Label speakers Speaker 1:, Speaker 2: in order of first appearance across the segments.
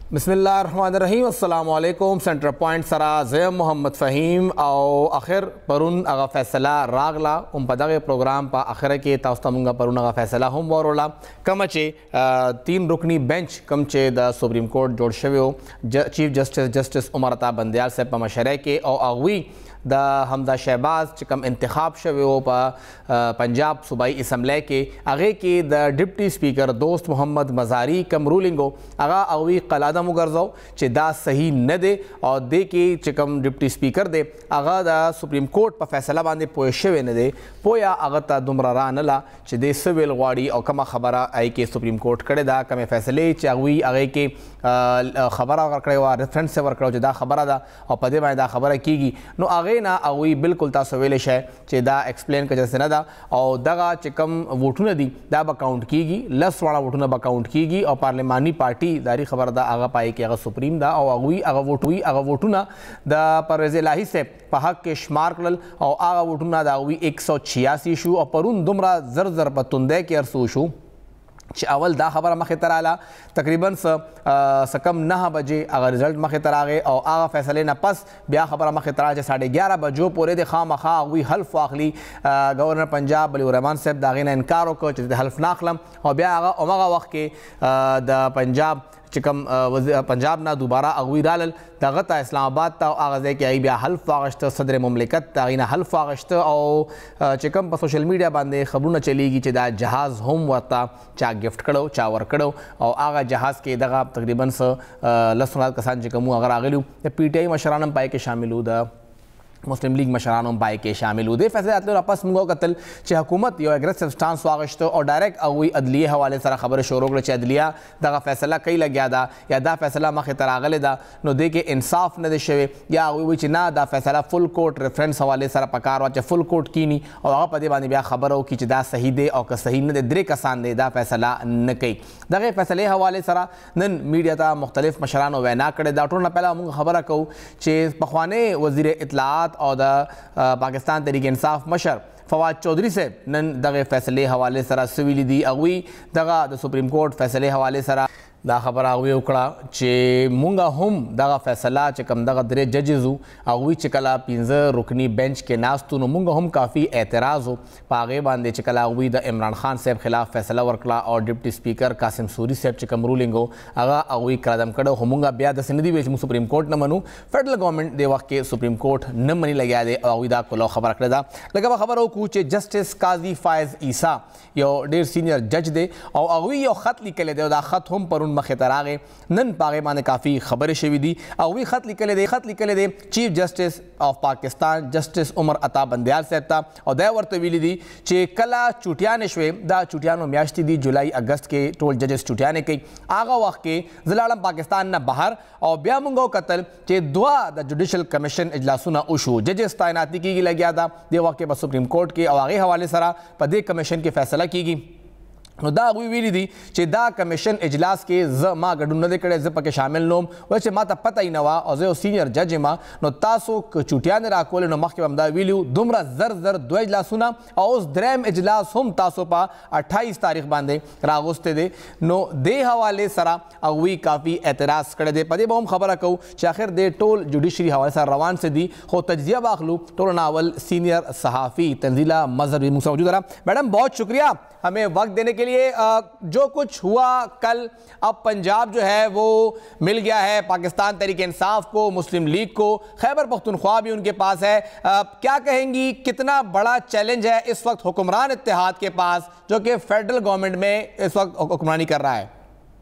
Speaker 1: बिस्मिल्लाहिर्रहमानिर्रहीम। अस्सलाम वालेकुम। सेंटर पॉइंट सरा ज़ैम मोहम्मद फ़हीम और आखिर परुन अगा फ़ैसला रागला उम पदगे प्रोग्राम पा आखिर के तास्तमुंगा परुन अगा फ़ैसला हम वरोला कमचे 3 रुकनी बेंच कमचे द सुप्रीम कोर्ट जोड़ शव्यो चीफ जस्टिस उमर अता बंदयाल साहब पा मशरे के और अगवी द हमदा शहबाज चिकम इंतखाब शव्यो पा पंजाब सूबाई असम्बली के आगे के द डिप्टी स्पीकर दोस्त मोहम्मद मज़ारी कम रूलिंगो आगा अवी कलादा मुगरजो चे दा सही न दे और दे के चिकम डिप्टी स्पीकर दे आगा द सुप्रीम कोर्ट पर फैसला बांधे पोए शवे न दे पोया आगा ता दुमरा रा नला चे दे सवेल वाड़ी और कमा खबरा आई के सुप्रीम कोर्ट करे दा कमे फैसले चे अवी आगे के खबरा अगर करे वा रेफरेंस से वर्क दा खबरा दा और पदे बाय दा खबरा कीगी नो आगे ना अवी बिल्कुल तासवेल शे चे दा एक्सप्लेन कर जैसे न दा और दगा चिकम वोटू दी दा बकाउंट कीगी लस वाला वोटू न बकाउंट कीगी और पार्लिमानी पार्टी दारी खबर दा आगा पाई कि अगर सुप्रीम दा और अगवी अगर वोटू ना दा परवेज़ इलाही से पहक के शुमार करल और आगा वोटू ना दा अवी 186 शू और परुन दुमरा जर जर पतुंदे के अरसू शू अवल दा खबर मखे तराला तकरीबन सकम 9 बजे अगर रिजल्ट मखे तरागे और आगा फैसले न पस ब्या खबर मखे तरा 11:30 बजो पूरे दे खा मखा हुई हल्फ वाखली गवर्नर पंजाब वली रहमान साहब दागे न इनकार को हल्फ नाखलम और ब्या आगा ओमगा वक्त के द पंजाब चिकम पंजाब ना दोबारा अगवी डालल दगता इस्लामाबाद ता आगाज़े के आई ब्या हल्फ वागश्त सदर मुमलिकत तागिना हल्फ वागश्त और चिकम पर सोशल मीडिया बांधे खबरों न चलेगी चिदा जहाज़ होम वता चा गिफ्ट करो चा वर करो और आगा जहाज़ के दगा तकरीबन लसनात कसान चिकमू अगर आगलू PTI मशरानम पाए के शामिल हो द मुस्लिम लीग मशरानों बाई के शामिल हुए फैसले आते आपस मुंगो कतल चे हुकूमत यो एग्रेसिव स्टांस वागश्त और डायरेक्ट अगुई अदलिये हवाले सारा खबर शोरोग चे अदलिया दगा फैसला कई लग गया दा या दा फैसला मखे तरागले दा नो दे के इंसाफ न दे शवे या अगुई चिना दा फैसला फुल कोर्ट रेफरेंस हवाले सारा पकार वा फुल कोर्ट कीनी और आगा पदे बानी ब्या खबर हो कि दा सही दे और सही न दे दरे कसान दे दा फैसला न कई दगे फैसले हवाले सारा नन मीडिया ता मुख्तलिफ मशरानों वैना करे दा टोना पहला मुंग खबर कहूँ चे पखवाने वजीर इत्तलात और पाकिस्तान तहरीक इंसाफ मशर फवाद चौधरी से नन दगे फैसले हवाले सरा सिविली दी अगवी दगा द सुप्रीम कोर्ट फैसले हवाले सरा दा खबर अगवी उकड़ा चे मुंगा हम दगा फैसला चे कम दगा दरे जजेजू अगवी चिकला 15 रुकनी बेंच के नास्तु नो मुंगा हम काफ़ी एतराज़ हो पागे बांधे चिकला अगवी द इमरान खान साहब खिलाफ फैसला वर्कला और डिप्टी स्पीकर कासिम सूरी साहब चिकम रूलिंग हो आगा अगवी करादम कड़ो हमूंगा ब्या द सिंधी बेच सुप्रीम कोर्ट न मनू फेडरल गवर्नमेंट दे वक्त के सुप्रीम कोर्ट न मनी लगे दे अगवी दा को खबर रख दा लगा खबर हो कूचे जस्टिस काजी फायज ईसा यो डेर सीनियर जज दे और अगवी यो खत लिखे दे दा खत हम पर मखे तरागे नन पागे माने काफ़ी खबर शवी दी अवी खत लिखे दे chief justice of Pakistan justice Umar Ata Bandial साहब ता और दया तवीली दी चे कला चुटियान शवे दा चुटियानो म्याश्ती दी जुलाई अगस्त के टोल जजेस चुटियाने के आगा वक्त के जिलालम पाकिस्तान न बाहर और ब्या मुंगो कतल चे दुआ द जुडिशल कमीशन इजलासुना उशू जजेस तैनाती की लग गया था दे वक्त के सुप्रीम कोर्ट के और आगे हवाले सरा पदे कमीशन के फैसला की गई नो दा अगवी वीली दी चे दा कमीशन इजलास के ज मा गडुन न देकड़े ज पके शामिल नोम वैसे माता पता ही नवा और जो सीनियर जज मा नो तासो चुटिया ने राकोले नो मखके बमदा वीलियो दुमरा जर दो इजलासुना और उस द्रम इजलास हम तासो पा 28 तारीख बांधे रागोस्ते दे नो दे हवाले सरा अगवी काफ़ी एतराज़ करे दे पदे बहुम खबर कहूँ आखिर दे टोल जुडिशरी हवाले सर रवान से दी हो तजिया बाखलू टोल नावल सीनियर सहाफ़ी तंजीला मजहबी मौजूद रहा। मैडम बहुत शुक्रिया हमें वक्त देने के लिए। जो कुछ हुआ कल अब पंजाब जो है वो मिल गया है पाकिस्तान तहरीक इंसाफ को, मुस्लिम लीग को, खैबर पख्तूनख्वा भी उनके पास है। क्या कहेंगी कितना बड़ा चैलेंज है इस वक्त हुक्मरान इत्तेहाद के पास जो कि फेडरल गवर्नमेंट में इस वक्त हुक्मरानी कर रहा है?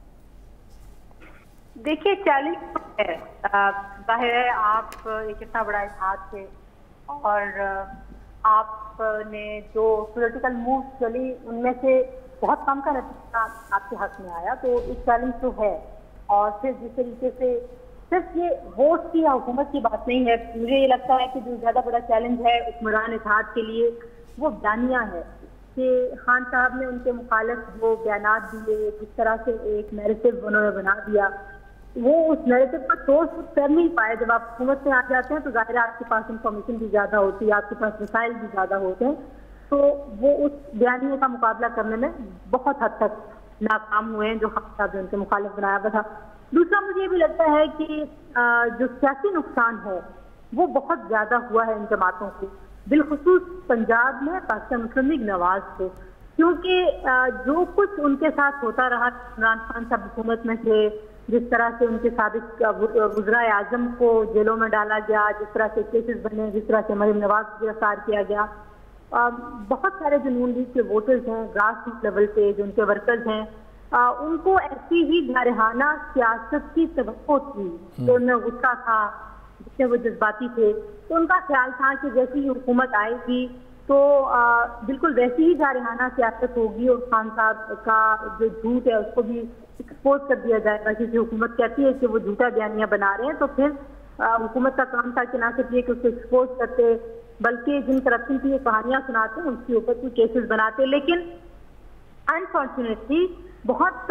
Speaker 2: देखिए चैलेंज है, जाहिर है आप एक इतना बड़ा इत्तेहाद थे और आपने जो पॉलिटिकल मूव चली उनमें से बहुत कम का नतीजा आपके हक में आया, तो एक चैलेंज तो है। और फिर जिस तरीके से सिर्फ ये वोट की या हुकूमत की बात नहीं है, मुझे ये लगता है कि जो ज़्यादा बड़ा चैलेंज है हुक्मरान इत्तेहाद के लिए वो बयानिया है कि खान साहब ने उनके मुखालिफ जो बयानात दिए, जिस तरह से एक नैरेटिव उन्होंने बना दिया, वो उस नैरेटिव का सोर्स कर नहीं पाए। जब आप हुकूमत में आ जाते हैं तो जाहिर है आपके पास इंफॉर्मेशन भी ज़्यादा होती है, आपके पास वसाइल भी ज़्यादा होते हैं, तो वो उस बयानिए का मुकाबला करने में बहुत हद तक नाकाम हुए हैं जो खान साहब ने उनके मुखालिफ बनाया हुआ था। दूसरा मुझे ये भी लगता है कि जो सियासी नुकसान है वो बहुत ज्यादा हुआ है इन जमातों को, बिलखुसूस पंजाब में पाकिस्तान मुस्लिम लीग नवाज को, क्योंकि जो कुछ उनके साथ होता रहा, इमरान खान साहब हुकूमत में थे, जिस तरह से उनके साबिक वज़ीर आज़म को जेलों में डाला गया, जिस तरह से केसेस बने, जिस तरह से मरीम नवाज को गिरफ्तार किया गया, बहुत सारे जो नून लीग के वोटर्स हैं ग्रास रूट लेवल पे, जो उनके वर्कर्स हैं, उनको ऐसी ही जारहाना सियासत की तवक्को थी, तो उनमें गुस्सा था, जिससे वो जज्बाती थे, तो उनका ख्याल था कि जैसी ही हुकूमत आएगी तो बिल्कुल वैसी ही जारहाना सियासत होगी और खान साहब का जो झूठ है उसको भी एक्सपोज कर दिया जाएगा, क्योंकि हुकूमत कहती है कि वो झूठा बयानियां बना रहे हैं, तो फिर हुकूमत का काम था कि ना सिर्फ ये कि उसको एक्सपोज करते, बल्कि जिन करप्शन की ये कहानियां सुनाते हैं उसके ऊपर कोई केसेस बनाते। लेकिन अनफॉर्चुनेटली बहुत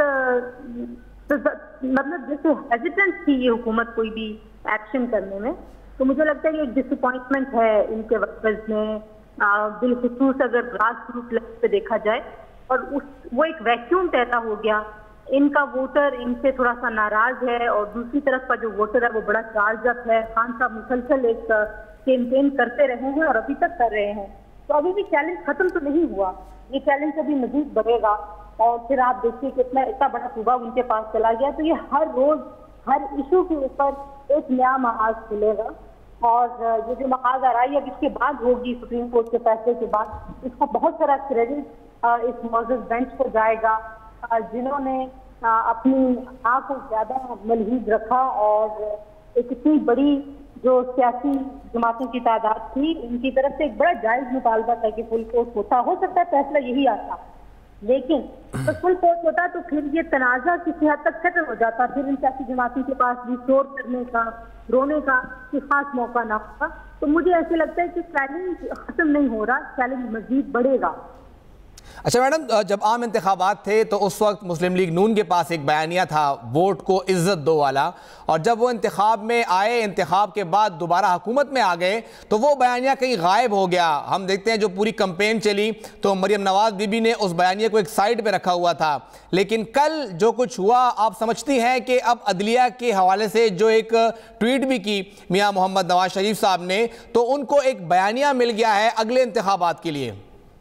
Speaker 2: मतलब जैसे हेजिटेंट थी ये हुकूमत कोई भी एक्शन करने में, तो मुझे लगता है कि एक डिसअपॉइंटमेंट है इनके वर्कर्स में, बिलखुसूस अगर ग्रास रूट लेवल पे देखा जाए, और वो एक वैक्यूम पैदा हो गया, इनका वोटर इनसे थोड़ा सा नाराज है और दूसरी तरफ का जो वोटर है वो बड़ा चार्ज अप है। खान साहब मुसलसल एक कैंपेन करते रहे हैं और अभी तक कर रहे हैं, तो अभी भी चैलेंज खत्म तो नहीं हुआ, ये चैलेंज अभी मजीद बढ़ेगा, और फिर आप देखिए कि इतना बड़ा सुबह उनके पास चला गया, तो ये हर रोज हर इशू के ऊपर एक नया महाज खुलेगा, और ये जो महाज आ रहा है अब इसके बाद होगी सुप्रीम कोर्ट के फैसले के बाद, इसको बहुत सारा क्रेडिट इस मौजूद बेंच को जाएगा जिन्होंने अपनी आँख को ज्यादा मलहीज रखा और एक इतनी बड़ी जो सियासी जमातों की तादाद थी उनकी तरफ से एक बड़ा जायज मुतालबा था कि फुल कोर्ट होता, हो सकता है फैसला यही आता, लेकिन तो फुल कोर्ट होता तो फिर ये तनाजा किसी हद तक सेटल हो जाता, फिर इन सियासी जमातों के पास भी शोर करने का, रोने का कोई खास मौका ना होगा। तो मुझे ऐसे लगता है कि चैलेंज खत्म नहीं हो रहा, चैलेंज मजीद बढ़ेगा।
Speaker 1: अच्छा मैडम, जब आम इंतखाबात थे तो उस वक्त मुस्लिम लीग नून के पास एक बयानिया था वोट को इज्जत दो वाला, और जब वो इंतखाब में आए, इंतखाब के बाद दोबारा हुकूमत में आ गए तो वो बयानिया कहीं गायब हो गया। हम देखते हैं जो पूरी कैंपेन चली तो मरियम नवाज बीबी ने उस बयानिया को एक साइड पे रखा हुआ था, लेकिन कल जो कुछ हुआ आप समझती हैं कि अब अदलिया के हवाले से जो एक ट्वीट भी की मियाँ मोहम्मद नवाज शरीफ साहब ने, तो उनको एक बयानिया मिल गया है अगले इंतखाबात के लिए?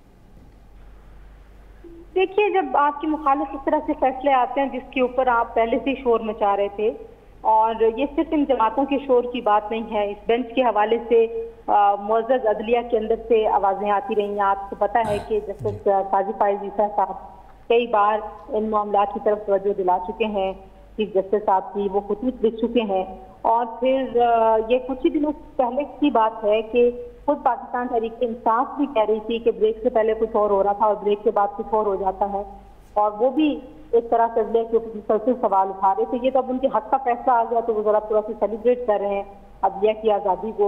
Speaker 2: देखिए, जब आपकी मुखालिफ इस तरह से फैसले आते हैं जिसके ऊपर आप पहले से शोर मचा रहे थे, और ये सिर्फ इन जमातों के शोर की बात नहीं है, इस बेंच के हवाले से मुअज़्ज़ज़ अदलिया के अंदर से आवाज़ें आती रही हैं। आपको पता है कि जस्टिस काजी फाइज़ ईसा साहब कई बार इन मामलात की तरफ तवज्जो दिला चुके हैं, चीफ जस्टिस साहब की वो खुद लिख चुके हैं, और फिर ये कुछ ही दिनों पहले की बात है कि खुद पाकिस्तान तहरीक इंसाफ भी कह रही थी कि ब्रेक से पहले कुछ और हो रहा था और ब्रेक के बाद कुछ और हो जाता है, और वो भी एक तरह से अदलिया के ऊपर सवाल उठा रहे थे। ये तो अब उनके हक का फैसला आ गया तो वो जरा थोड़ा सा सेलिब्रेट कर रहे हैं अदलिया की आज़ादी को।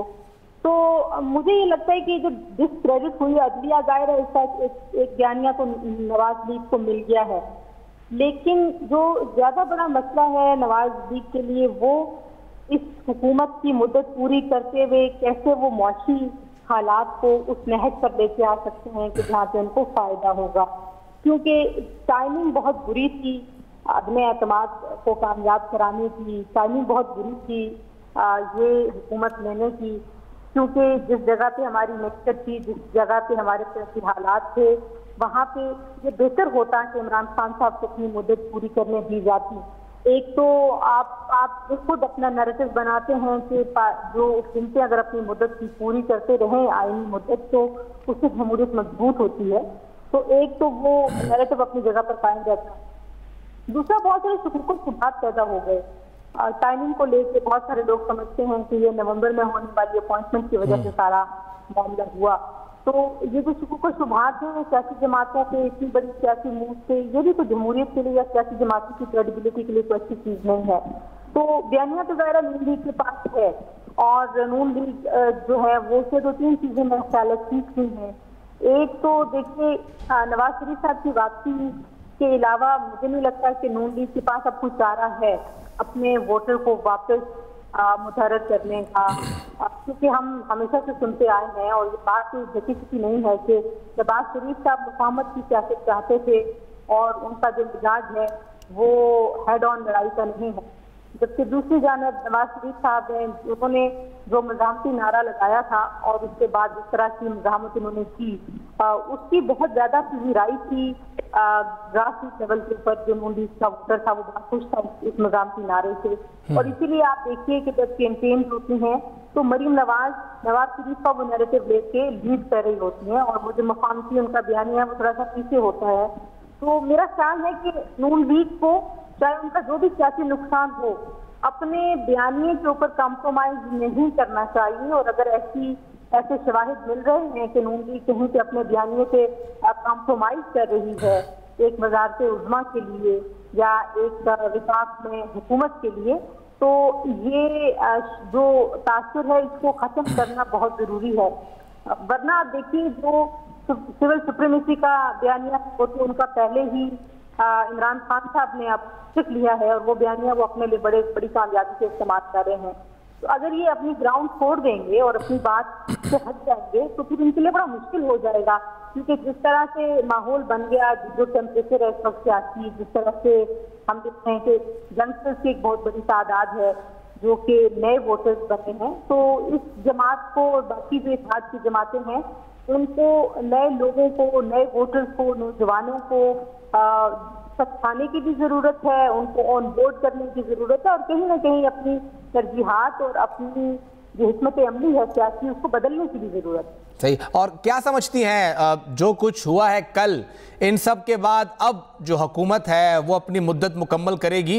Speaker 2: तो मुझे ये लगता है कि जो डिसक्रेडिट हुई अदलिया, जाहिर है इसका एक बयानिया तो नवाज लीग को मिल गया है, लेकिन जो ज्यादा बड़ा मसला है नवाज लीग के लिए वो इस हुकूमत की मुद्दत पूरी करते हुए कैसे वो मुआशी हालात को उस नहज पर लेके आ सकते हैं कि जहाँ पे उनको फायदा होगा, क्योंकि टाइमिंग बहुत बुरी थी अदम एतमाद को कामयाब कराने की, टाइमिंग बहुत बुरी थी ये हुकूमत लेने की, क्योंकि जिस जगह पे हमारी मकसद थी, जिस जगह पे हमारे सियासी हालात थे, वहाँ पे ये बेहतर होता कि इमरान खान साहब को अपनी मुद्दत पूरी करने दी जाती। एक तो आप खुद अपना नैरेटिव बनाते हैं कि जो हुकूमतें अगर अपनी मुद्दत की पूरी करते रहें आईनी मुद्दत, तो उससे जमहूरियत मजबूत होती है। तो एक तो वो नैरेटिव अपनी जगह पर कायम रहता है। दूसरा, बहुत सारे शुबहात शुबहात पैदा हो गए टाइमिंग को लेकर। बहुत सारे लोग समझते हैं कि ये नवंबर में होने वाली अपॉइंटमेंट की वजह से सारा मामला हुआ। तो ये जो शुबहात हैं सियासी जमातों के इतनी बड़ी सियासी मूव से, ये भी तो जमहूरियत के लिए या सियासी जमातों की क्रेडिबिलिटी के लिए कोई अच्छी चीज नहीं है। तो बयानिया तो ज़ाहिर नून लीग के पास है, और नून लीग जो है वो से दो तीन चीजें मेरे ख्याल सीख हुई हैं। एक तो देखिए, नवाज शरीफ साहब की वापसी के अलावा मुझे नहीं लगता कि नून लीग के पास अब कुछ चारा है अपने वोटर को वापस मुतहर्रिक करने का, क्योंकि हम हमेशा से सुनते आए हैं और ये बात कोई झकी छुपी नहीं है कि नवाज शरीफ साहब मुफाहमत की सियासत चाहते थे और उनका जो मिजाज है वो हेड ऑन लड़ाई का नहीं है। जबकि दूसरी जानब नवाज शरीफ साहब हैं, उन्होंने जो मज़ामती नारा लगाया था और उसके बाद जिस तरह की मज़ामत उन्होंने की, उसकी बहुत ज़्यादा पजीराई थी ग्रास रूट लेवल के ऊपर। जो नून लीग का वोटर था वो बहुत खुश था इस मज़ामती नारे से, और इसीलिए आप देखिए कि जब कैंपेन होती हैं तो मरीम नवाज शरीफ का वो नैरेटिव लेके लीड कर रही होती हैं, और वो जो मफामती उनका बयानिया है वो थोड़ा सा पीछे होता है। तो मेरा ख्याल है कि नून लीग को चाहे उनका जो भी सियासी नुकसान हो, अपने बयानिए के ऊपर कॉम्प्रोमाइज नहीं करना चाहिए। और अगर ऐसे शवाहिद मिल रहे हैं कि नून लीग कहीं पे अपने बयानिए से कॉम्प्रोमाइज कर रही है एक वजारत उज़्मा के लिए या एक विफाक में हुकूमत के लिए, तो ये जो तासुर है इसको खत्म करना बहुत जरूरी है। वरना आप देखिए जो सिविल सुप्रीमेसी का बयानिया वो तो उनका पहले ही इमरान खान साहब ने अब सीख लिया है, और वो बयानिया वो अपने लिए बड़ी कामयाबी से इस्तेमाल कर रहे हैं। तो अगर ये अपनी ग्राउंड छोड़ देंगे और अपनी बात से हट जाएंगे तो फिर इनके लिए बड़ा मुश्किल हो जाएगा, क्योंकि जिस तरह से माहौल बन गया, जो टेम्परेचर है इस वक्त सियासी, जिस तरह से हम देखते हैं कि यंगस्टर्स की एक बहुत बड़ी तादाद है जो कि नए वोटर्स बने हैं, तो इस जमात को और बाकी जो इत्तेहाद की जमातें हैं उनको, नए लोगों को, नए वोटर्स को, नौजवानों को सिखाने की भी जरूरत है, उनको ऑन बोर्ड करने की जरूरत है, और कहीं ना कहीं अपनी तरजीहात और अपनी जो हिकमत अमली है सियासी उसको बदलने की भी जरूरत है।
Speaker 1: सही। और क्या समझती हैं जो कुछ हुआ है कल, इन सब के बाद अब जो हुकूमत है वो अपनी मुद्दत मुकम्मल करेगी?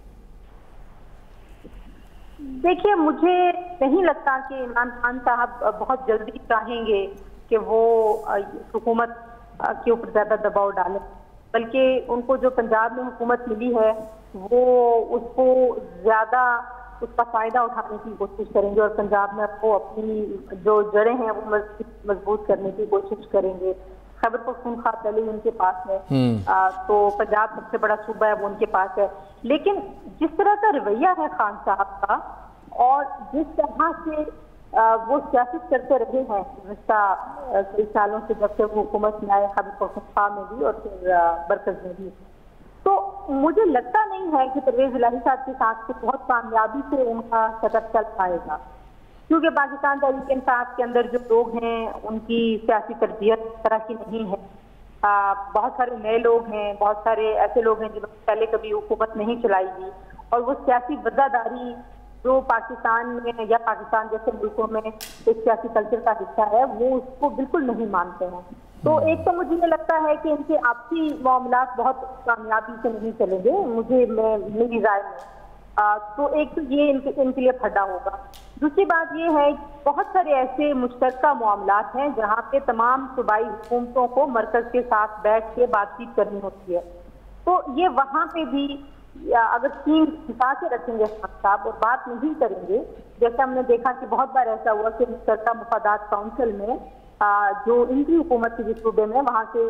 Speaker 2: देखिए, मुझे नहीं लगता कि इमरान खान साहब बहुत जल्दी चाहेंगे कि वो हुकूमत के ऊपर ज्यादा दबाव डालें, बल्कि उनको जो पंजाब में हुकूमत मिली है वो उसको ज्यादा उसका फायदा उठाने की कोशिश करेंगे, और पंजाब में वो अपनी जो जड़ें हैं वो मजबूत करने की कोशिश करेंगे। खैबर पख्तूनख्वा पहले ही उनके पास है, तो पंजाब सबसे बड़ा सूबा है वो उनके पास है। लेकिन जिस तरह का रवैया है खान साहब का और जिस तरह से वो सियासत करते रहे हैं गुज़श्ता कई सालों से, जब से वो हुकूमत में आए खैबर पख्तूनख्वा में भी और फिर बरकज़ में भी, तो मुझे लगता नहीं है कि परवेज़ इलाही साहब के साथ से बहुत कामयाबी से उनका सफर चल पाएगा, क्योंकि पाकिस्तान तहरीक इंसाफ के अंदर जो लोग हैं उनकी सियासी तरबियत इस तरह की नहीं है। बहुत सारे नए लोग हैं, बहुत सारे ऐसे लोग हैं जिन्होंने पहले कभी हुकूमत नहीं चलाई थी, और वो सियासी वज़ादारी जो पाकिस्तान में या पाकिस्तान जैसे मुल्कों में एक सियासी कल्चर का हिस्सा है वो उसको बिल्कुल नहीं मानते हैं। तो एक तो मुझे ये लगता है कि इनके आपसी मामलात बहुत कामयाबी से नहीं चलेंगे, मेरी राय में। तो एक तो ये इनके लिए फटा होगा। दूसरी बात ये है बहुत सारे ऐसे मुश्तरका मामलात हैं जहाँ पे तमाम सूबाई हुकूमतों को मरकज के साथ बैठ के बातचीत करनी होती है, तो ये वहाँ पे भी अगर सीन छिपा के रखेंगे खान साहब और बात नहीं करेंगे, जैसे हमने देखा कि बहुत बार ऐसा हुआ कि मुश्तरका मुफादात काउंसिल में जो इनकी हुकूमत की जिस सूबे में वहाँ के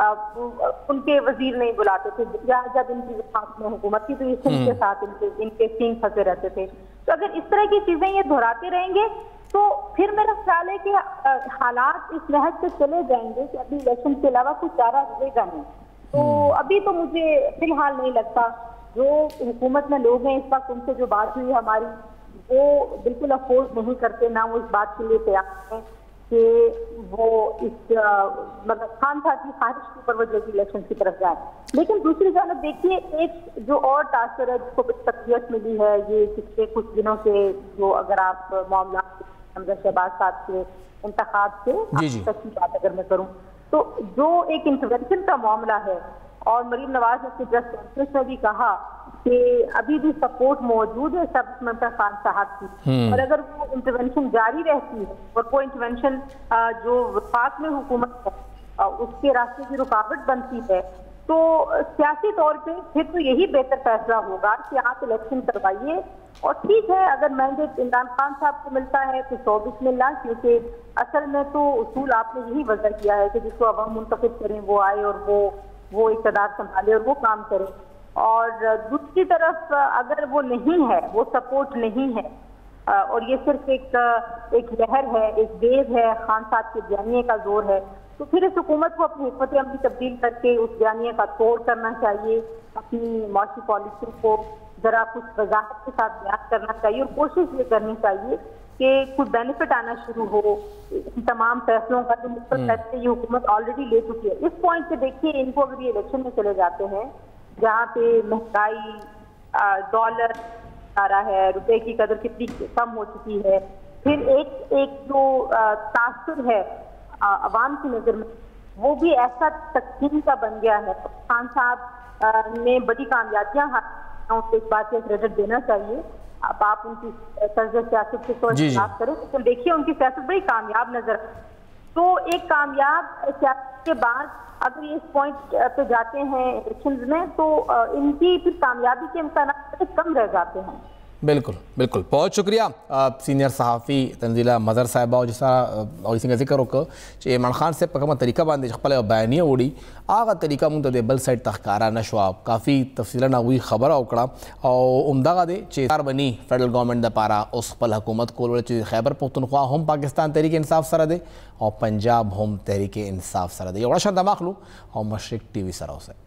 Speaker 2: उनके वजीर नहीं बुलाते थे, या जब इनकी विफाक में हुकूमत थी तो ये सिंह के साथ इनके सींग फंसे रहते थे। तो अगर इस तरह की चीजें ये दोहराते रहेंगे तो फिर मेरा ख्याल है कि हालात इस नहज से चले जाएंगे कि अभी इलेक्शन के अलावा कुछ चारा रहेगा नहीं। तो अभी तो मुझे फिलहाल नहीं लगता, जो हुकूमत में लोग हैं इस वक्त उनसे जो बात हुई हमारी वो बिल्कुल अफोर्ड नहीं करते, ना वो इस बात के लिए तैयार हैं कि वो इस मतलब खान साहब की ख्वाहिश के ऊपर वो जल्दी इलेक्शन की तरफ जाए। लेकिन दूसरी जानब देखिए, एक जो और टास्कर है जिसको तकलीफ मिली है ये पिछले कुछ दिनों से, जो अगर आप मामला शहबाज साहब के इंतखाब से सच्ची बात अगर मैं करूँ तो जो एक इंटरवेंशन का मामला है, और मरीम नवाज ने प्रेस कॉन्फ्रेंस में भी कहा कि अभी भी सपोर्ट मौजूद है सब खान साहब की, और अगर वो इंटरवेंशन जारी रहती है और वो इंटरवेंशन जो वफाक में हुकूमत है उसके रास्ते की रुकावट बनती है, तो सियासी तौर पे फिर तो यही बेहतर फैसला होगा कि आप इलेक्शन करवाइए। और ठीक है, अगर मैंडेट इमरान खान साहब को मिलता है तो 24 मिलना, क्योंकि असल में तो उसूल आपने यही वजह किया है कि जिसको अवाम मुंतखब करें वो आए और वो इक़्तिदार संभाले और वो काम करे। और दूसरी तरफ अगर वो नहीं है, वो सपोर्ट नहीं है, और ये सिर्फ एक लहर है, एक वेव है, खान साहब के बयानिए का जोर है, तो फिर इस हुकूमत को अपनी हिकमत अमली तब्दील करके उस बयानिए का तोड़ करना चाहिए, अपनी माशी पॉलिसी को जरा कुछ वजाहत के साथ बयान करना चाहिए और कोशिश ये करनी चाहिए कि कुछ बेनिफिट आना शुरू हो इन तमाम फैसलों का जो मुख्तलिफ फैसले ये हुकूमत ऑलरेडी ले चुकी है। इस पॉइंट पे देखिए, इनको अगर ये इलेक्शन में चले जाते हैं जहाँ पे महंगाई, डॉलर आ रहा है, रुपए की कदर कितनी कम हो चुकी है, फिर एक जो तासुर है अवाम की नजर में वो भी ऐसा तकसीम का बन गया है। खान साहब ने बड़ी कामयाबियां हासिल, उनको इस बात का क्रेडिट देना चाहिए। अब आप उनकी तर्ज सियासत से तो बात करें तो देखिए उनकी सियासत बड़ी कामयाब नजर। तो एक कामयाब सियासत के बाद अगर ये इस पॉइंट पे जाते हैं इलेक्शंस में तो इनकी फिर कामयाबी के इम्कान कम रह जाते हैं।
Speaker 1: बिल्कुल बिल्कुल, बहुत शुक्रिया सीनियर सहाफ़ी तंजीला मज़र साहिबा और जिस तरह जिक्र वक इमरान खान से पकमा तरीका बांधे खपल बयानिया उड़ी आगा तरीका मुंग दे बल साइड तहकारा नशवा काफ़ी तफसीला हुई खबर उकड़ा और उमदा दे चेतार बनी फेडरल गवर्नमेंट द पारा उस पल हुकूमत को खैबर पख्तूनख्वा हम पाकिस्तान तहरीक इंसाफ सर दे और पंजाब हम तहरीक इंसाफ सर दे बड़ा शान दमाख लूँ और मशरक TV सराव से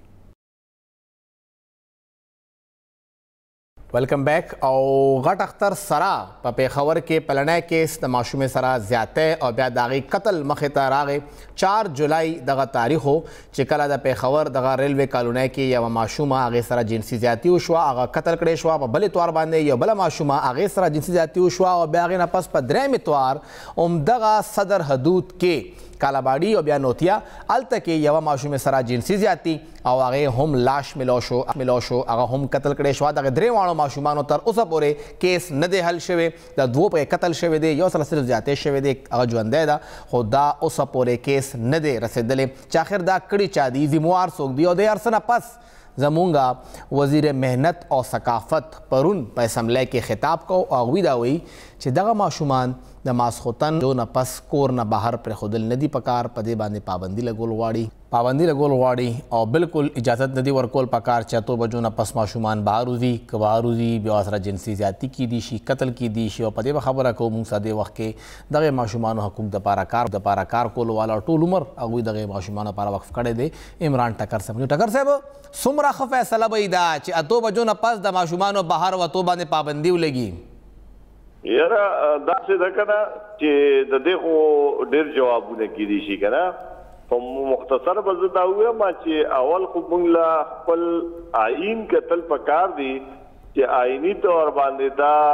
Speaker 1: वेलकम बैक। और गट अख्तर सरा पेशावर के पलने केस द माशूम सरा ज़्यादती और ब्या दागी कत्ल मखे रागे 4 जुलाई दगा तारीख हो चिकला द पेशावर दगा रेलवे कॉलोनी के या माशूमा आगे सरा जिनसी ज़्यादती उशवा आगा कत्ल करे शवा बल इतवार बांधे या बला माशूमा आगे सरा जिनसी ज़्यादती उशवा और ब्यागे नपस पर द्रेम इतवार उमदगा सदर हदूद के कालाबाड़ी और बयानोतिया अल तक यवा माशूम सरा जिनसी ज़्यादती और आगे हम लाश मिलोशो आगा हम कत्ल करे शवा दगे द्रे वाणो माशूमानो तर उस पोरे केस न दे हल शवे द दो पे कत्ल शवे दे यो सला सिर्फ ज़्यादती शवे दे आगा जो अंदे दा खुदा उस पोरे केस न दे रसेदले चाखिर दा कड़ी चादी जिम्मेवार सोक दी और दे अरसना पस जमूंगा वज़ीर मेहनत और सकाफ़त परुन पैसमले के खिताब को आगवीदा हुई चे दगा माशूमान द मासखोतन जो न पस कोर न बाहर पर खुदल नदी पकार पदे बांधे पाबंदी लगोल वाड़ी और बिल्कुल इजाज़त नदी वर्कोल पकार चतो बजो न पस माशूमान बारूजी कबारूजी बेवासरा जिनसी ज़्यादती की दीशी कत्ल की दीशी और पदे बखबर को मुंसा दे वक्त के दगे माशूमान हकूक दपारा कार कोल वाला और टूल उमर अगुई दगे माशूमान पारा वक्फ करे दे इमरान टकर से सुमरा फैसला बैदा चे अतो बजो न पस द माशूमान बाहर व तो बांधे पाबंदी उलेगी
Speaker 3: यारा दासे दकना चे दे को डेर जवाबने की दीशी कना तो मुख्तसर बजदा हुए मा चे अवल खुबंगला पल आइन के तल पकार दी चे आइनी तौर बांधे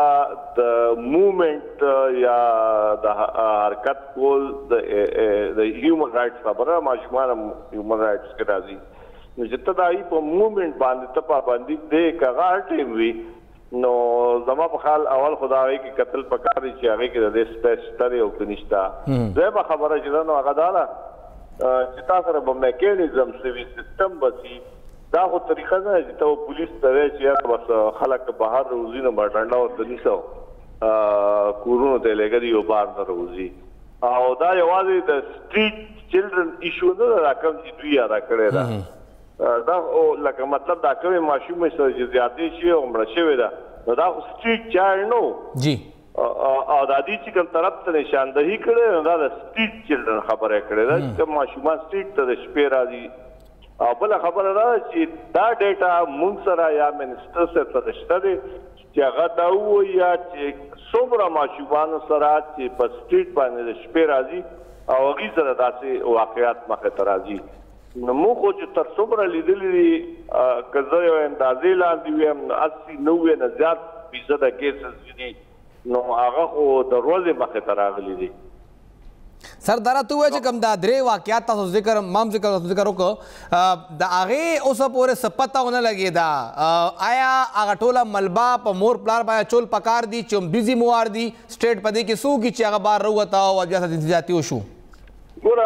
Speaker 3: द मूवमेंट या द हरकत कोल द ह्यूमन राइट्स खबर माशुमान ह्यूमन राइट्स के राजी जितना आई पर मूवमेंट बांधे तपा बांधी दे का टाइम हुई नो जमा पखाल अवल खुदाई की कत्ल पकारी आगे के दे स्पेस तरे ओ कनिष्ठा जेबा खबर जनो अगदाला चिता सर मैकेनिज्म सिविल सिस्टम बसी दा हो तरीका ना जितो पुलिस तरे चिया बस खलक बाहर रोजी न बटंडा और दनिसो कुरुनो ते लेगरी ओ बाहर न रोजी और दा यवाजी द स्ट्रीट चिल्ड्रन इशू न रकम जी दुया रकड़े दा दा ओ लक मतलब दा कवे माशूम से ज्यादा शी ओ मरशे दा दा स्ट्रीट चाइल्ड नो
Speaker 1: जी
Speaker 3: और दादी चिकन तरफ से निशानदही करे दा स्ट्रीट चिल्ड्रन खबर है करे दा कि माशूम स्ट्रीट त स्पेराजी और बला खबर दा कि दा डेटा मुंसरा या मिनिस्टर से तदश्ता दे कि गदाऊ या सोबरा माशूमान सरा कि पर स्ट्रीट बाने स्पेराजी और की जरा दासे वाकयात मखे तराजी नमो को जो तरसोबरा लीदली कज़यो अंदाज़े लांदी हुए 80-90 न ज़्यादा % केसेस जी नो आगा को दरवाजे मखे तरागली दी
Speaker 1: सर दरा तू है कम दादरे वाकयात ता जिक्र माम जिक्र को द आगे उस पूरे सपता होने लगे दा आया आगा टोला मलबा प मोर प्लार बाया चोल पकार दी चम बिजी मुआर दी स्टेट पदे की सू की चागा बार रहता और जैसा जाती ओशू
Speaker 3: गोरा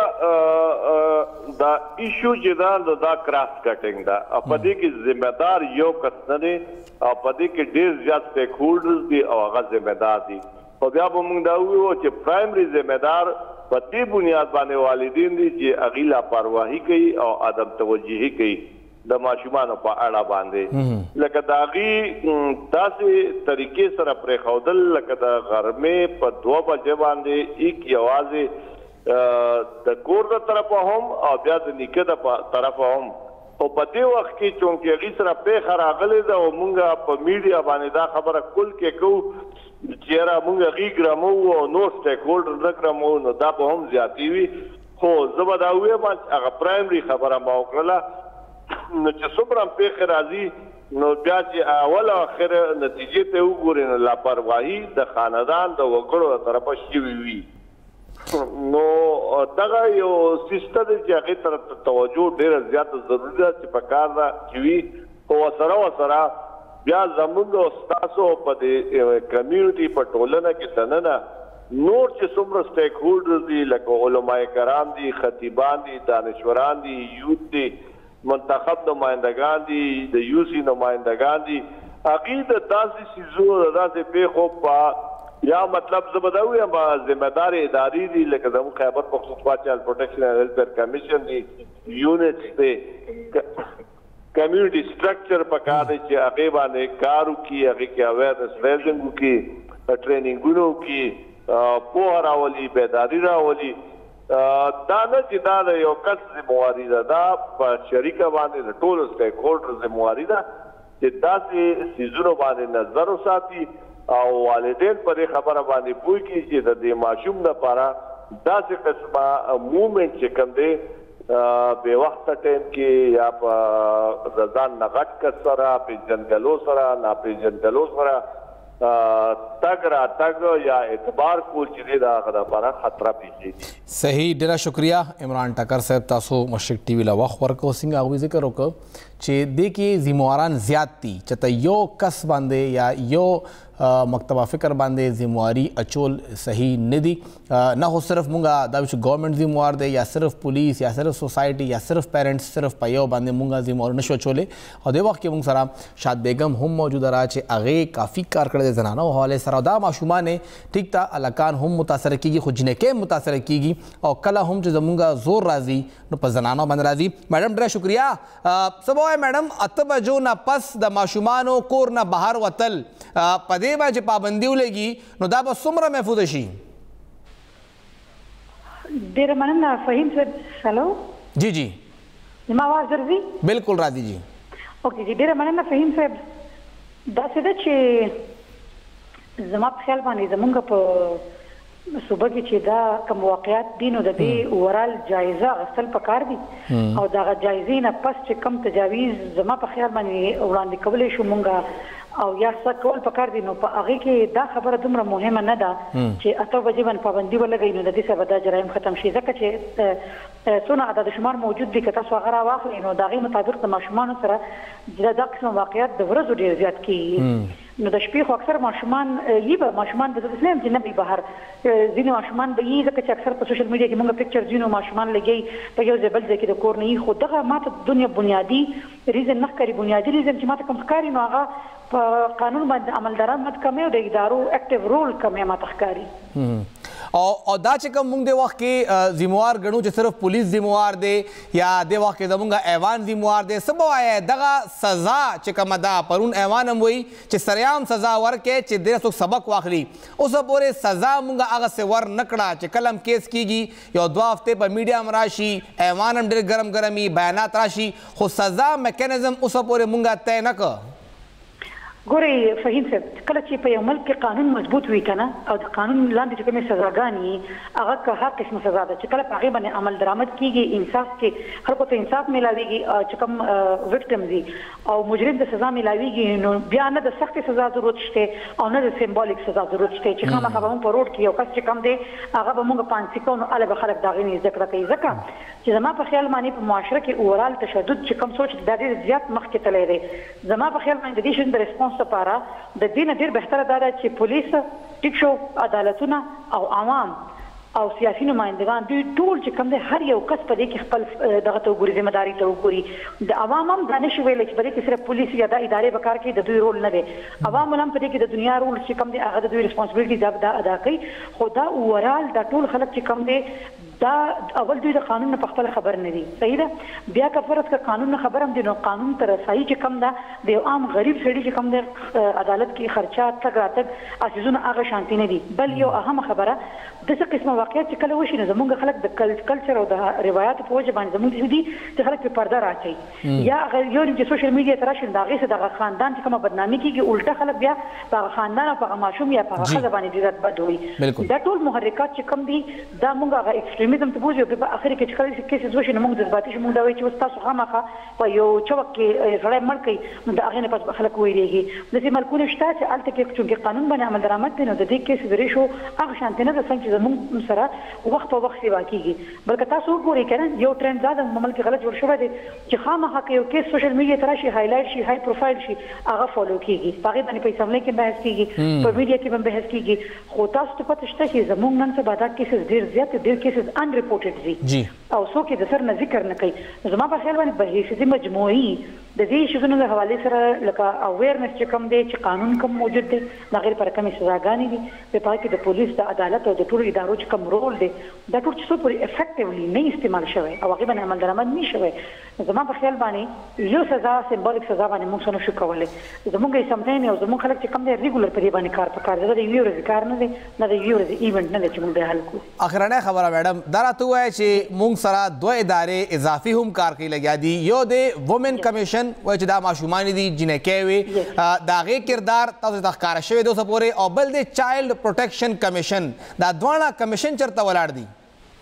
Speaker 3: द इशू जिदा द क्रॉस कटिंग दा पदे की जिम्मेदार यो कसने पदे के डेज ज्यादा स्टेक होल्डर्स दी और आगा जिम्मेदार दी और ब्या बमुंग दा हुए वो प्राइमरी जिम्मेदार पति बुनियाद बाने वालिदीन दी जे अगीला परवाही कई और आदम तवज्जुही कई द माशूमान पर आड़ा बांधे लकदागी दासे तरीके सर प्रेखौदल लकदा घर में पर 2 बजे बांधे एक आवाज़ द कोर द तरफ हम और ब्या द निके द तरफ हम او په دې وخت کې چونکې هغې سره پیښه راغلې ده او مونږ په میډیا باندې دا خبره کل کې کوو چې یاره مونږ هغې ګرمو او نور سټیک هولډر نه ګرمو نو دا به هم زیاتې وي خو زه به دا ووایم هغه پرایمري خبره ما وکړله نو چې څومره هم پیښې راځي نو بیا چې اول او اخر نتیجې ته وګورې نو لاپرواهي د خاندان د وګړو له طرفه شوي وي نو دغه یو سیسټم دی چې هغې طرف ته توجه ډېره زیاته ضروري ده چې په کار ده چې وي خو ورسره بیا زموږ او ستاسو په دې کمیونټي په ټولنه کې دننه نور چې څومره سټیک هولډرز دي لکه علماء کرام دي خطیبان دي دانشوران دي یوت دي منتخب نمایندگان دي د یوسی نمایندگان دي هغې د داسې څیزونو د داسې پیښو په یا مطلب زه به دا ووایم ذمهدار ادارې دي لکه زموږ خیبر پښتونخوا چایلډ پروټیکشن اینډ هیلث کیر کمیشن دي یونټس دی کمیونټي سټرکچر پکار دی چې هغې باندې کار وکړي هغې کې اویرنس ریزنګ وکړي ټریننګونه وکړي پوهه راولي بیداري راولي دا نه چې دا د یو کس ذمواري ده دا په شریکه باندې د ټولو سټیک هولډر ذمواري ده چې داسې څیزونو باندې نظر وساتي او والدین پر خبره باندې پوه کړي چې د دې ماشوم لپاره داسې قسمه موومنټ چې کوم دی بې وخته ټایم کې یا په د ځان نه غټ کس سره پېژندګلو سره ناپېژندګلو سره تګ راتګ یا اعتبار کول چې دی د هغه لپاره خطره پېښېږي.
Speaker 1: صحیح ډېره شکریه عمران ټکر صاحب تاسو مشرق ټي وي له وخت ورکړو څنګه هغوی ذکر وکړ چې دې کې ذمواران زیات دي چې ته یو کس باندې یا یو مکتبه فکر باندې ذمواري اچول صحیح نه دي نه خو صرف مونږه دا چې ګورنمنټ ذموار دی یا صرف پولیس یا صرف سوسایټي یا صرف پیرنټس صرف په یو باندې مونږه ذموار نشو اچولی او دې وخت کې مونږ سره شاد بیگم هم موجوده را چې هغې کافي کار کړی د زنانو حوالې سره او دا ماشومانې ټیک ته هلکان هم متاثره کېږي خو جنکۍ هم متاثره کېږي او کله هم چې زمونږ زور راځي نو په زنانو باندې راځي. میډم ډېره شکریه. څه به وایې میډم 8 بجو نه پس د ماشومانو کور نه بهر وتل په دې باندې چې پابندي ولګي نو دا به څومره محفوظه شي؟
Speaker 2: ډېره مننه فهیم صاحب. هلو
Speaker 1: جی جی
Speaker 2: زما اواز درځي؟
Speaker 1: بالکل راځي جی.
Speaker 2: اوکې جی ډېره مننه فهیم صاحب. داسې ده چې زما په خیال باندې زمونږ په صوبه کې چې دا کوم واقعیات دي نو د دې اورال جایزه اخیستل پکار دي او دغه جایزې نه پس چې کم تجاویز زما په خیال باندې وړاندې کولی شو مونږ او یا څه کول پکار دي نو په هغې کې دا خبره دومره مهمه نه ده چې 8 بجې باندې پابندي ولګوي نو د دې سره به دا جرایم ختم شي ځکه چې څونه عدد شمار موجود دي که تاسو هغه راواخلئ نو د هغې مطابق د ماشومانو سره دا قسم واقعیات د ورځو ډېر زیات کېږي نو د شپې خو اکثر ماشومان ماشومان به داسې نه یم چې نه وي بهر ځینې ماشومان به یي ځکه چې اکثر په سوشل میډیا کې مونږ پکچر ځینو ماشومان لګوي په یو ځای بل ځای کې د کور نه یي خو دغه ماته دنیا بنیادي ریزن نه ښکاري بنیادي ریزن چې ماته کوم ښکاري نو هغه په قانون باندې عملداران ماته کمی او د ادارو اکټیو رول کمی ماته ښکاري
Speaker 1: او دا چې کوم موږ د وخت کې ذموار ګڼو چې صرف پولیس ذموار دی یا د وخت کې زموږ ایوان ذموار دی څه به وایې دغه سزا چې کومه ده پرون ایوان هم وایي چې سریعام سزا ورکړې چې ډېر څوک سبق واخلي اوسه پورې سزا موږ هغسې ور نه کړه چې کله هم کیس کېږي یو 2 هفتې په میډیا هم راشي ایوان هم ډېر ګرم ګرم وي بیانات راشي خو سزا میکانیزم اوسه پورې موږ طی نه کړ.
Speaker 2: ګورئ فهیم صاحب کله چې په یو ملک کې قانون مضبوط وي که نه او د قانون لاندې چې کومې سزاګانې هغه که هر قسمه سزا ده چې کله په هغې باندې عمل درآمد کېږي انصاف کې خلکو ته انصاف میلاویږي چې کوم وکټم دي او مجرم د سزا میلاویږي نو بیا نه د سختې سزا ضرورت شته او نه د سمبولیک سزا ضرورت شته چې خامخا به مونږ په روډ کې یو کس چې کم دی هغه به مونږ پانسي کوو نو هله به خلک د هغې نه زده کړه کوي ځکه چې زما په خیال باندې په معاشره کې اورال تشدد چې کوم سوچ دا ډېر زیات مخکې تللی دی زما په خیال باندې د دې شي د ریسپونس لپاره د دې نه ډېر بهتره دا ده چې پولیس ټیک شو عدالتونه او عوام او سیاسي نمایندگان دوی ټول چې کوم دی هر یو کس په دې کې خپل دغه ته وګوري ذمهداري ته وګوري د عوام هم دا نشي ویلی چې په دې کې صرف پولیس یا دا ادارې به کار کوي د دوی رول نه دی عوام هم په دې کې د دنیا رول چې کوم دی هغه د دوی ریسپانسبیلټي دا ادا کوي خو دا اورال دا ټول خلک چې کوم دی دا اول دوی د قانون نه په خپل خبر نه دي صحیح ده بیا که فرض که قانون نه خبر هم دي نو قانون ته رسایي چې کم ده د عام غریب سړي چې کم د عدالت کې خرچات تګ راتګ اساسونه هغه شانتي نه دي بل یو اهم خبره دغه قسمه واقعیت چې کله وشي نو زمونږ خلک د کلچر او د روایت په وجه باندې زمونږ دي چې خلک په پرده راځي یا یو چې سوشل میډیا تر راشي دا غي دغه خاندان چې کومه بدنامي کیږي الټا خلک بیا په خاندان او په ماشوم یا په خزه باندې ډیرت بدوي دا ټول محرکات چې کم دي دا مونږ هغه ایکستریمیزم ته بوزي په اخر کې چې کله کیسز وشي نو موږ جذباتي شو موږ دا وایي چې تاسو خامخا په یو چوک کې سړی مړ کوي نو دا هغه نه پس خلک ویریږي د دې ملکونه شته چې الته کې چې قانون باندې عمل درآمد دی نو د دې کیسز ریشو هغه شانته نه ده څنګه چې زموږ سره وخت په وخت سیوا کیږي بلکې تاسو وګورئ کنه یو ټرند زاد مملک غلط جوړ شوی دی چې خامخا کې یو کیس سوشل میډیا تر شي هایلایټ شي های پروفایل شي هغه فالو کیږي هغه باندې په اسمبلی کې بحث کیږي په میډیا کې بحث کیږي خو تاسو ته پته شته چې زموږ نن څه باندې کیسز ډیر زیات ډیر کیسز ان ریپورټډ دي او څوک د سر نه ذکر نه کوي زما په خیال باندې به هیڅ مجموعي د دې شیزونو له حواله سره لکه اویرنس چې کوم دی چې قانون کوم موجود دی د غیر پر کمی سزاګانې دي په پای کې د پولیس د عدالت او د ټولو ادارو چې کوم رول دی دا ټول چې څو پورې افیکټیولی نه استعمال شوی او هغه باندې عمل درآمد نه شوی زما په خیال باندې یو سزا سمبولیک سزا باندې موږ څنګه شو کولای زموږ یې سمټایم او زموږ خلک چې کوم دی ریګولر په دې باندې کار پکار دی د یو ورځې کار نه دی نه د یو ورځې ایونت نه دی چې موږ به حل کوو
Speaker 1: اخرنه خبره میډم دا راته وایي چې موږ سره دوه ادارې اضافي هم کار کوي لګیا دي یو د وومن کمیشن وایي چې دا ماشومان دي جنکۍ وي د هغې کردار تاسو ته ښکاره شوی دی اوسه پورې او بل د چایلډ پروټیکشن کمیشن دا دواړه کمیشن چېرته ولاړ دي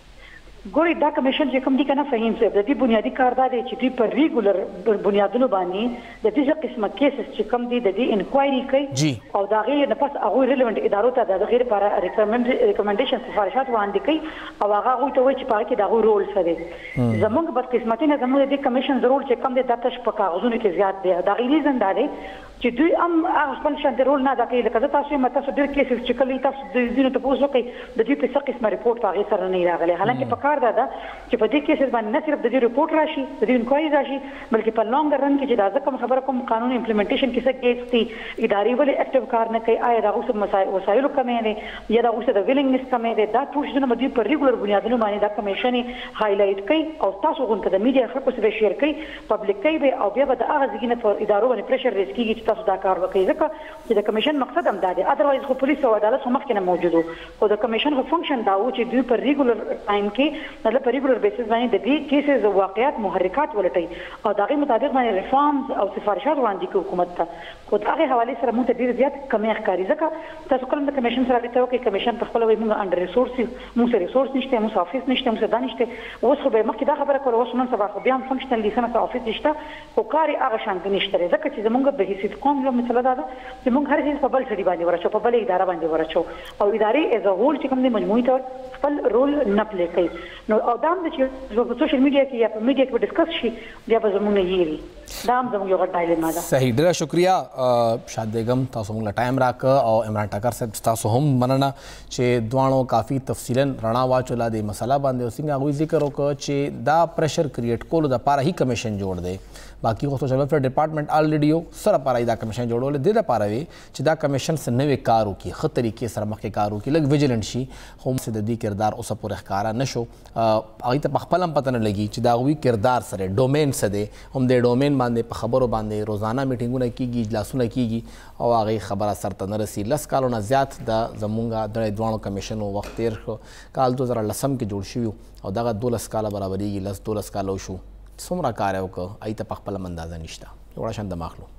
Speaker 2: ګوري دا کمیشن چې کوم دي کنه فهیم صاحب د دې بنیادی کار دا دی چې دوی پر ریګولر بنیادونو باندې د دې قسمه کیسز چې کوم دي د دې انکوایري کوي او دا غیر نه پس هغه ریلیونټ ادارو ته د غیر لپاره ریکمنډیشن سفارشات وړاندې کوي او هغه غوښتي وي چې پاره کې دا رول څه دی زموږ بد قسمتي نه زموږ د کمیشن ضرور چې کوم دي د تاسو په کاغذونو کې زیات دی دا غیر ریزن دا دی چې دوی هغه خپل شان رول نه ادا کوي لکه تاسو یې تاسو ډېر کیسز چې کله تاسو د دې ته پوښتنه کوي د دې په څه قسمه ریپورت هغه سره نه راغلی حالانکه په کار دا چې په دې کیسز باندې نه صرف د دې ریپورت راشي د دې انکوایري راشي بلکې په لانګ رن کې چې دا کوم خبره کوم قانون امپلیمنټیشن کې څه کیس دي اداري ولې اکټیو کار نه کوي آیا دا اوس وسایل کمې دي یا دا اوس د ویلینګنس کمې دي دا ټول شنو مدي په ریګولر بنیادونو باندې دا کمیشن هایلایټ کوي او تاسو غونډه د میډیا خلکو سره شیر کوي پبلک کوي او بیا به د هغه ځګینه پر ادارو باندې پریشر ریس کیږي چې تاسو دا کار وکړئ چې د کمیشن مقصد هم دا دی اذروایز خو پولیس او عدالت هم مخکې نه موجودو خو د کمیشن خو فنکشن دا و چې دوی پر ریګولر ټایم کې مطلب پر ریګولر بیسس باندې د دې کیسز او واقعیات محرکات ولټي او دغه مطابق باندې ریفارمز او سفارشات وړاندې کوي حکومت ته خو دغه حواله سره موږ ته ډیر زیات کمی ښکاري ځکه تاسو کوم د کمیشن سره اړیکه وکړئ کمیشن په خپل وایي موږ انډر ریسورس موږ سره ریسورس نشته موږ افیس نشته موږ دا نشته اوس خو به مخکې دا خبره کوله اوس نن سبا خو بیا هم فنکشنل لیسنس افیس نشته خو کاری هغه شان نشته ځکه چې زمونږ به هیڅ کوم یو مثلا دا چې موږ هر څه په بل سړي باندې ورچو په بل اداره باندې ورچو او ادارې از ا هول چې کوم د مجموعي تور خپل رول نه پلی کوي نو او دا هم چې په سوشل میډیا کې یا په میډیا کې ډسکس شي بیا به زموږ نه یېري دا هم زموږ یو غټ ډایلیما ده
Speaker 1: صحیح ډېره شکریا شاد بیگم تاسو موږ له ټایم راکړه او عمران ټکر صاحب تاسو هم مننه چې دواړو کافي تفصیلا رڼا واچوله د مسله باندې او څنګه هغوی ذکر وکړه چې دا پریشر کریټ کولو دپاره هی کمیشن جوړ دی باقي خو سوشل ویلفیر ډپارټمنټ الریډي یو سره لپاره دا کمیشن جوړول دې لپاره وي چې دا کمیشن څه نوی کار وکړي ښه طریقې سره مخکې کار وکړي لږ ویجیلنټ شي خو د دې کردار اوسه پورې ښکاره نه شو هغوی ته په خپله هم پته نه لګي چې د هغوی کردار سره ډومین څه دی هم د ډومین باندې په خبرو باندې روزانه میټینګونه کیږي اجلاسونه کیږي او هغې خبره سرته نه رسي 10 کالو نه زیات د زمونږ د دواړو کمیشنو وخت تېر کال 2010 کې جوړ شوي او دغه 12 کاله برابرېږي 12 کاله وشو څومره کار یې وکړه هغې ته په خپله اندازه نشته یو وړه شان دماغ لو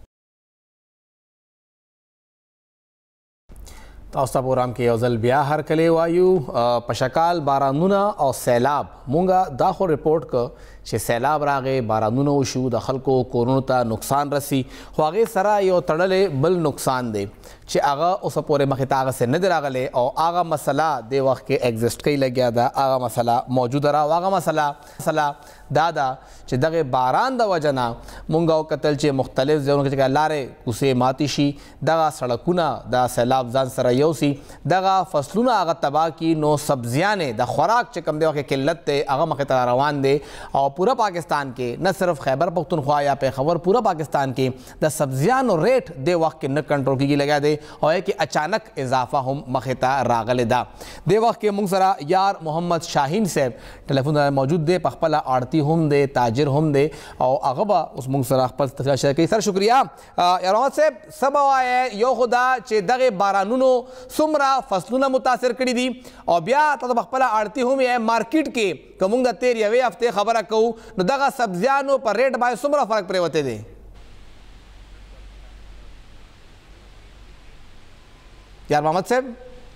Speaker 1: تاسو ته پروګرام کې یو ځل بیا هرکلی وایو په شکال بارانونه او سیلاب مونږه دا خو ریپورټ که چې سیلاب راغی بارانونه وشو د خلکو کورونو ته نقصان رسی خو هغې سره یو تړلی بل نقصان دی چې هغه اوسه پورې مخې ته هغسې نه دی راغلی او هغه مسله دې وخت کې ایګزسټ کوي لګیا ده هغه مسله موجوده را او هغه مسله دا ده چې دغه باران د وجه نه مونږ وکتل چې مختلف ځایونو کې چې لارې کوڅې ماتې شي دغه سړکونه د سیلاب ځان سره یوسي دغه فصلونه هغه تباه کي نو سبزیانې د خوراک چې کوم دی وخت قلت دی هغه مخې ته روان دی او पूरा पाकिस्तान के न सिर्फ खैबर पख्तूनख्वा या पेशावर पूरा पाकिस्तान के द सब्जियानो रेट दे वक्त के न कंट्रोल की लगा दे और कि अचानक इजाफा हम मखता रागल दा दे वक्त के मुंगसरा यार मोहम्मद शाहीन से टेलीफोन मौजूद दे पखपला आड़ती हम दे ताजिर हम दे और अगबा उस मुंगसरा पर सर शुक्रिया यार से सब आए यो खुदा चे दगे बारानुनो सुमरा फसलुना मुतासर करी दी और ब्या तो पखपला आड़ती हम ये मार्केट के कमुंग द तेर यवे हफ्ते खबर कहूँ न दगा सब्जियानो पर रेट बाय सुमरा फर्क प्रेवते दे यार मोहम्मद साहब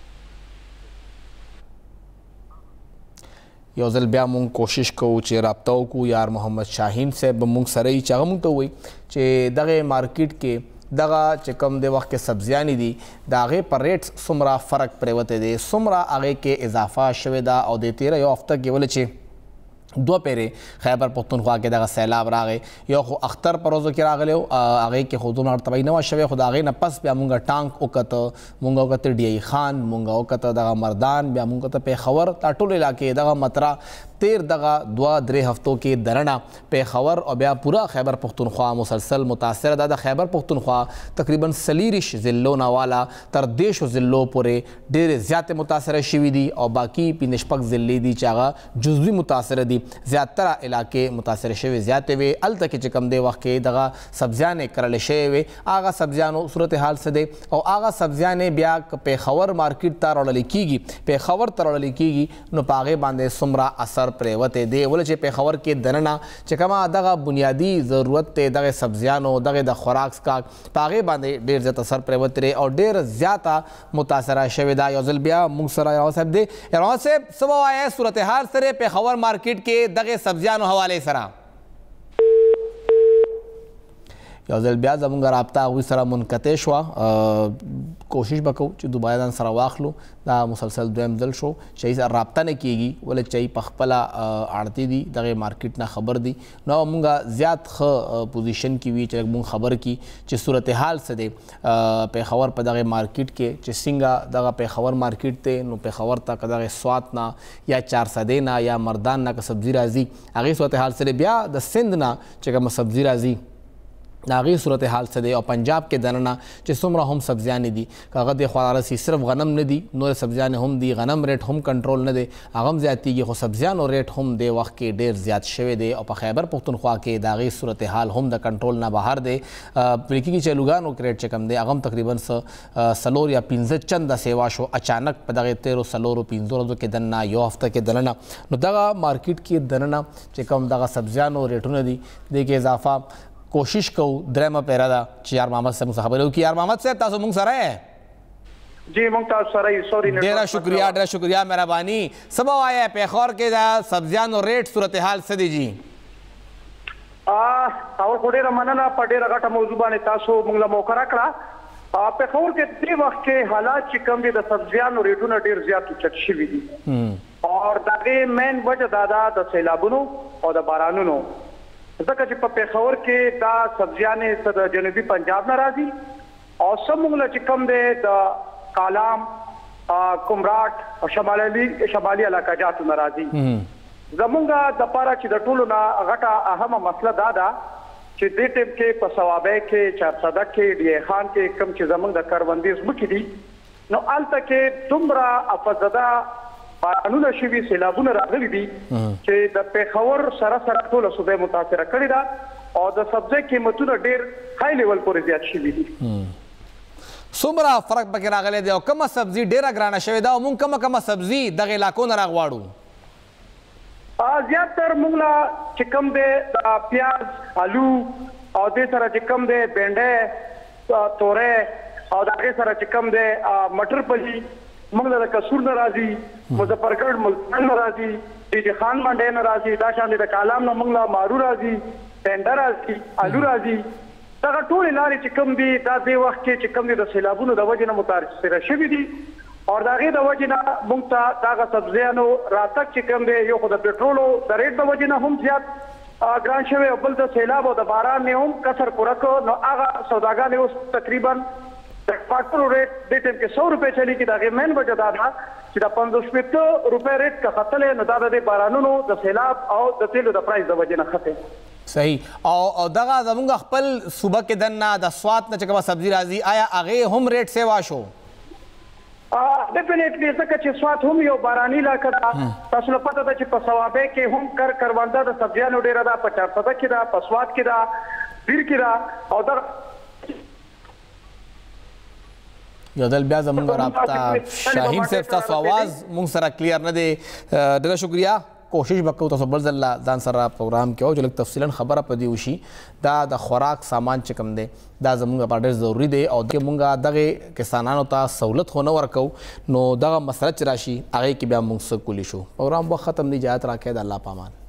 Speaker 1: योजल ब्या मुंग कोशिश को चे राब्ता को यार मोहम्मद शाहीन साहब मुंग सरई चागमुंग तो हुई चे दगे मार्केट के दगा चे कम दे वक्त के सब्जियानी दी दागे पर रेट्स सुमरा फ़र्क प्रेवते दे सुमरा आगे के इजाफा शवेदा और देते रहे हफ्ता के बोले चे दो पेरे खैबर पख्तूनख्वा के दगा सैलाब रागे यो खो अख्तर परोज़ो के रागले आगे के खुदून और तबाई नवा शवे खुद आगे न पस ब्या मुंगा टांग उकत मुंगा उकत डियाई खान मुंगा उकत दगा मर्दान ब्या मुंगा पे खबर ताटोल इलाके दगा मतरा तेर दगा दुआ द्रे हफ्तों के दरना पे खबर और ब्या पूरा खैबर पख्तूनख्वा मुसलसल मुतासर दादा खैबर पख्तूनख्वा तकरीबन सलीरिश ज़िल्लो नवाला तरदेश ज़िल्लो पूरे डेर ज़्यादा मुतासर शिवी दी और बाकी पी निष्पक ज़िल्ली दी चागा जुज़वी मुतासर दी ज़्यादा इलाके मुतासर शवे ज़्यादा वे अल तक चिकम दे वक्त के दगा सब्जियाने करल शे आगा सब्जियानो सूरत हाल से दे और आगा सब्जियाने ब्या पे खबर मार्केट तार लिखीगी पे खबर तर लिखीगी नो पागे बांधे सुमरा असर प्रेवते दे बोले चे पे खबर के दनना चकमा दगा बुनियादी ज़रूरत ते दगे सब्जियानो दगे द खुराक का पागे बांधे डेर ज़्यादा असर प्रेवते रहे और डेर ज़्यादा मुतासरा शवेदा योजल ब्या मुंगसरा यार साहब दे यार से सब आए सूरत हाल सरे पे खबर मार्केट के दगे सब्जियानो हवाले सरा योजल ब्या जमुंगा राब्ता हुई सरा मुनकते शुआ कोशिश बको ची दुबारा दान सरा वाखलू दा मुसलसल दुएम दल शो चई सर राब्ता ने कीगी बोले चई पखपला आड़ती दी दगे मार्केट ना खबर दी ना मुंगा ज़्याद ख पोजीशन की हुई चल मुंग खबर की ची सूरत हाल से दे पे खबर पर दगे मार्केट के ची सिंगा दगा पे खबर मार्केट ते नो पे खबर तक दगे स्वात ना या 4 सदे ना या मर्दान ना का सब्जी राजी आगे सूरत हाल से दे ब्या द सिंध ना चका सब्जी राजी नागी सूरत हाल से दे और पंजाब के दनना चिसुमरा हम सब्जियाँ दी कागद ख्वारसी सिर्फ गनम न दी नोर सब्जियाँ हम दी गनम रेट हम कंट्रोल न दे आगम ज़्यादती ये सब्जियाँ और रेट हम दे वक्त के डेर ज़्याद शवे दे और खैबर पख्तूनख्वा के दागी सूरत हाल हम द कंट्रोल ना बाहर दे पिलकी की चलुगा नो रेट चकम दे आगम तकरीबन सलोर या पिंज़ चंद सेवा शो अचानक पदागे 13 सलोर 15 रोज़ों के दनना यो हफ्ता के दनना नो दगा मार्केट के दनना चकम दगा सब्जियाँ और रेटों न दी दे के इजाफा कोशिश को द्रेमा पेरा दा यार मोहम्मद से मुसाहबे की यार मोहम्मद से तासो मुंग सरा है
Speaker 4: जी मुंग तास सरा सॉरी
Speaker 1: डेरा शुक्रिया मेहरबानी सब आया पेखौर के सब्जियां और रेट सूरत हाल से दी जी
Speaker 4: और कोडे रमाना पडे रगाटा मौजूबा ने तासो मुंगला मोकरा करा पेखौर के दे वक्त के हालात चिकम दे सब्जियां और रेटों ने डेर ज्यादा चटशी भी दी और दागे मेन वजह दादा द सैलाबुनो और द बारानुनो ज़का ची पेशावर के दा सब्जियाने सद जनूबी पंजाब नाराजी और समूंगला चिकम दे द कालाम कुमराट और शमाली इलाका जातु नाराजी जमुंगा दपारा ची दटूलो ना गटा अहम मसला दादा ची दे टेम के पसवाबे के 4 सदक के डिये खान के कम ची जमुंग द करबंदी उसमुकी दी नो आल तके तुमरा अफजदा बारानुना शिवी सैलाबुना रागली दी चे द पेखवर सरा टोल सूबे मुतासर कड़ी दा और द सब्जी कीमतुना डेर हाई लेवल पर ज्यादा शिवी दी
Speaker 1: सुमरा फर्क बके रागले दे कम सब्जी डेरा ग्राना शवे दा मुंग कम सब्जी दगे इलाकों न रागवाड़ू
Speaker 4: ज्यादातर मुंगला चिकम दे प्याज आलू और दे सारा चिकम दे बेंडे तोरे और आगे सारा चिकम दे मटर पली मंगला कसूर नाराजी मुजफ्फरगढ़ मुल्तान नाराजी डीजे खान मांडे नाराजी दाशान दे कालाम न मंगला मारू राजी टेंडर राजी आलू राजी तगा टोल लारी चिकम दी दा दे वक्त के चिकम दी द सैलाबुनो द वजना मुतासर शवी दी और दागे द वजना मुंगता दागा सब्जियानो रातक चिकम दे यो खुद पेट्रोलो द रेट द वजना हम ज्यादा ग्रान शवे अव्वल द सैलाब और द बारान ने हम कसर पुरको न आगा सौदागा ने उस तकरीबन ټاکلو ریټ دې ټیم کې 100 روپۍ چلی کې دا مین وجه دا ده چې دا 55 روپۍ ریټ کا خطلې نو دا د بارانونو د سیلاب او د تیلو د پرایس د وجې نه خطه
Speaker 1: صحیح او دغه زمونږ خپل صوبه کې دنه د سوات نه چې کومه سبزي راځي آیا هغې هم ریټ سیوا شو؟
Speaker 4: ډیفینیټلی ځکه چې سوات هم یو باراني علاقه ده تاسو له پته ده چې په صوابۍ کې هم کرونده د سبزیانو ډېره ده په چارسده کې ده په سوات کې ده بیر کې ده او دغه
Speaker 1: یو دل بیا زمونږ رابطه شاهین صاحب تاسو آواز مونږ سره کلیر نه دی ډېره شکریه کوشش به کوو تاسو بل ځل ځان سره پروګرام کې او چې لږ تفصیلا خبره په دې وشي دا د خوراک سامان چې کوم دی دا زمونږ لپاره ډېر ضروري دی او که مونږ دغې کسانانو ته سہولت خو نه ورکوو نو دغه مسله چې راشي هغې کې بیا مونږ څه کولی شو پروګرام وخت ختم دی اجازت راکړئ د الله په امان